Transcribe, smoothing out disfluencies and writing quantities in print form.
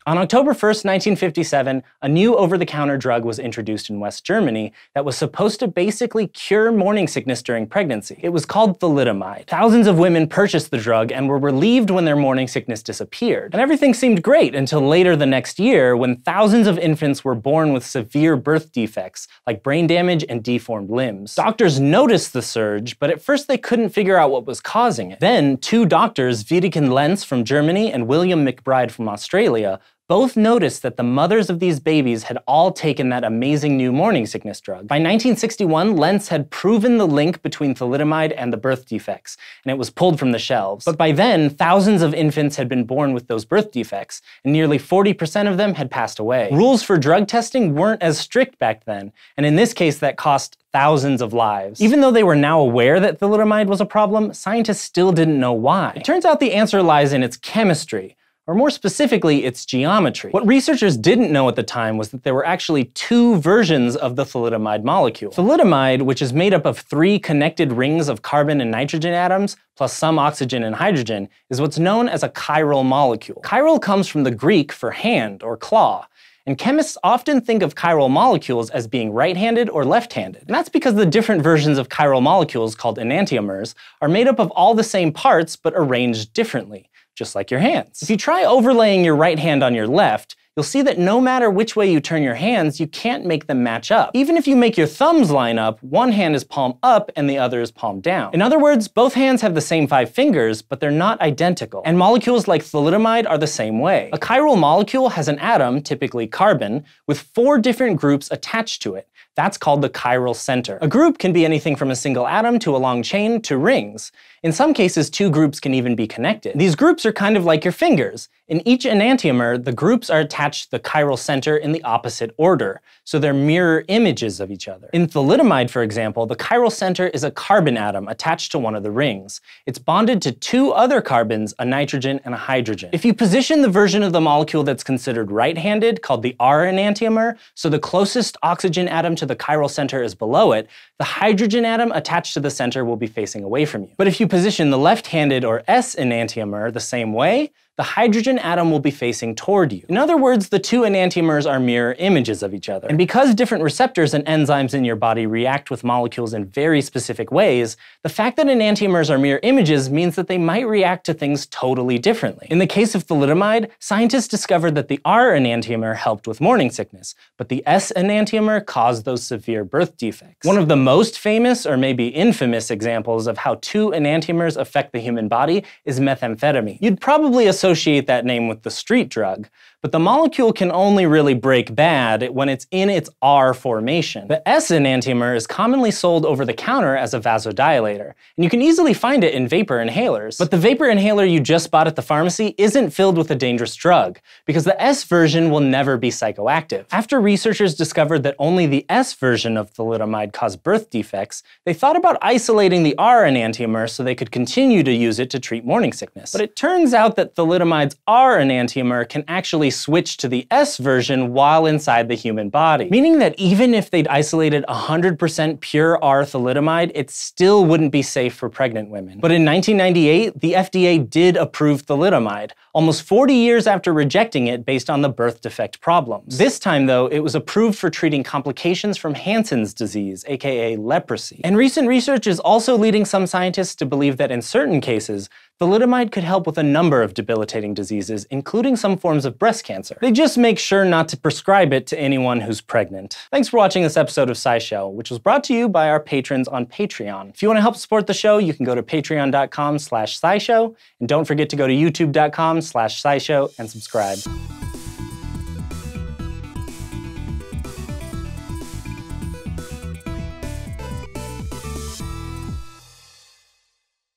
On October 1st, 1957, a new over-the-counter drug was introduced in West Germany that was supposed to basically cure morning sickness during pregnancy. It was called thalidomide. Thousands of women purchased the drug and were relieved when their morning sickness disappeared. And everything seemed great until later the next year, when thousands of infants were born with severe birth defects, like brain damage and deformed limbs. Doctors noticed the surge, but at first they couldn't figure out what was causing it. Then, two doctors, Wiedekind Lenz from Germany and William McBride from Australia, both noticed that the mothers of these babies had all taken that amazing new morning sickness drug. By 1961, Lenz had proven the link between thalidomide and the birth defects, and it was pulled from the shelves. But by then, thousands of infants had been born with those birth defects, and nearly 40% of them had passed away. Rules for drug testing weren't as strict back then, and in this case that cost thousands of lives. Even though they were now aware that thalidomide was a problem, scientists still didn't know why. It turns out the answer lies in its chemistry, or more specifically, its geometry. What researchers didn't know at the time was that there were actually two versions of the thalidomide molecule. Thalidomide, which is made up of 3 connected rings of carbon and nitrogen atoms, plus some oxygen and hydrogen, is what's known as a chiral molecule. Chiral comes from the Greek for hand or claw, and chemists often think of chiral molecules as being right-handed or left-handed. And that's because the different versions of chiral molecules, called enantiomers, are made up of all the same parts but arranged differently, just like your hands. If you try overlaying your right hand on your left, you'll see that no matter which way you turn your hands, you can't make them match up. Even if you make your thumbs line up, one hand is palm up and the other is palm down. In other words, both hands have the same 5 fingers, but they're not identical. And molecules like thalidomide are the same way. A chiral molecule has an atom, typically carbon, with 4 different groups attached to it. That's called the chiral center. A group can be anything from a single atom to a long chain to rings. In some cases, 2 groups can even be connected. These groups are kind of like your fingers. In each enantiomer, the groups are attached to the chiral center in the opposite order, so they're mirror images of each other. In thalidomide, for example, the chiral center is a carbon atom attached to one of the rings. It's bonded to 2 other carbons, a nitrogen and a hydrogen. If you position the version of the molecule that's considered right-handed, called the R enantiomer, so the closest oxygen atom to the chiral center is below it, the hydrogen atom attached to the center will be facing away from you. But if you position the left-handed or S enantiomer the same way, the hydrogen atom will be facing toward you. In other words, the 2 enantiomers are mirror images of each other. And because different receptors and enzymes in your body react with molecules in very specific ways, the fact that enantiomers are mirror images means that they might react to things totally differently. In the case of thalidomide, scientists discovered that the R enantiomer helped with morning sickness, but the S enantiomer caused those severe birth defects. One of the most famous, or maybe infamous, examples of how 2 enantiomers affect the human body is methamphetamine. You'd probably associate that name with the street drug, but the molecule can only really break bad when it's in its R formation. The S enantiomer is commonly sold over the counter as a vasodilator, and you can easily find it in vapor inhalers. But the vapor inhaler you just bought at the pharmacy isn't filled with a dangerous drug, because the S version will never be psychoactive. After researchers discovered that only the S version of thalidomide caused birth defects, they thought about isolating the R enantiomer so they could continue to use it to treat morning sickness. But it turns out that thalidomide's R enantiomer can actually switch to the S version while inside the human body, meaning that even if they'd isolated 100% pure R thalidomide, it still wouldn't be safe for pregnant women. But in 1998, the FDA did approve thalidomide, almost 40 years after rejecting it based on the birth defect problems. This time, though, it was approved for treating complications from Hansen's disease, aka leprosy. And recent research is also leading some scientists to believe that in certain cases, thalidomide could help with a number of debilitating diseases, including some forms of breast cancer. They just make sure not to prescribe it to anyone who's pregnant. Thanks for watching this episode of SciShow, which was brought to you by our patrons on Patreon. If you want to help support the show, you can go to patreon.com/SciShow, and don't forget to go to youtube.com/SciShow and subscribe.